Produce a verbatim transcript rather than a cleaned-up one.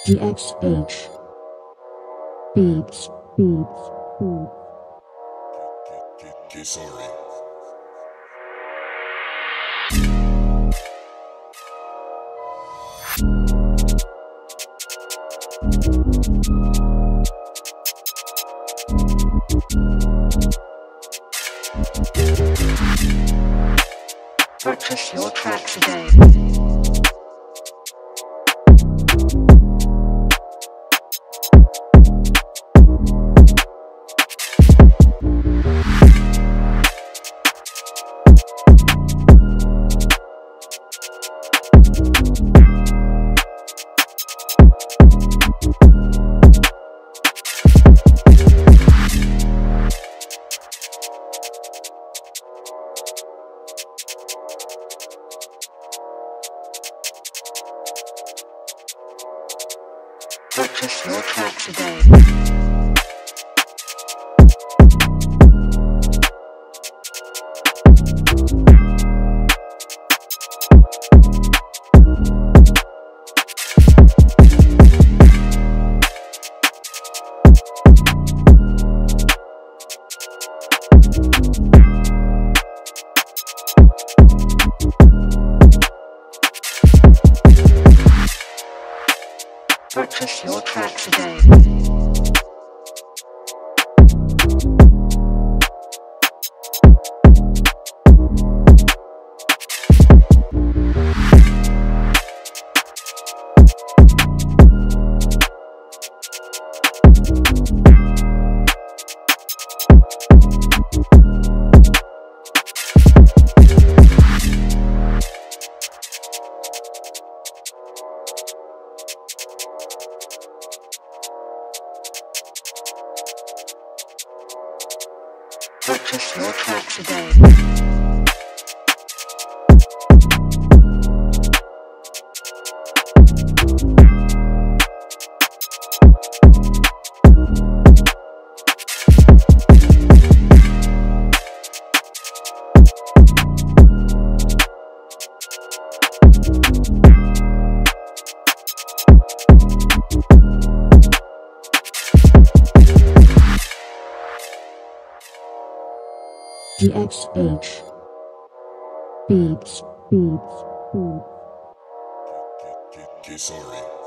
D X H Beats, Beats, Beats. Okay, sorry. Purchase your track today. Purchase your track today. Purchase your track today. Purchase your track today. D X H Beats, Beats, Beats. Okay, sorry.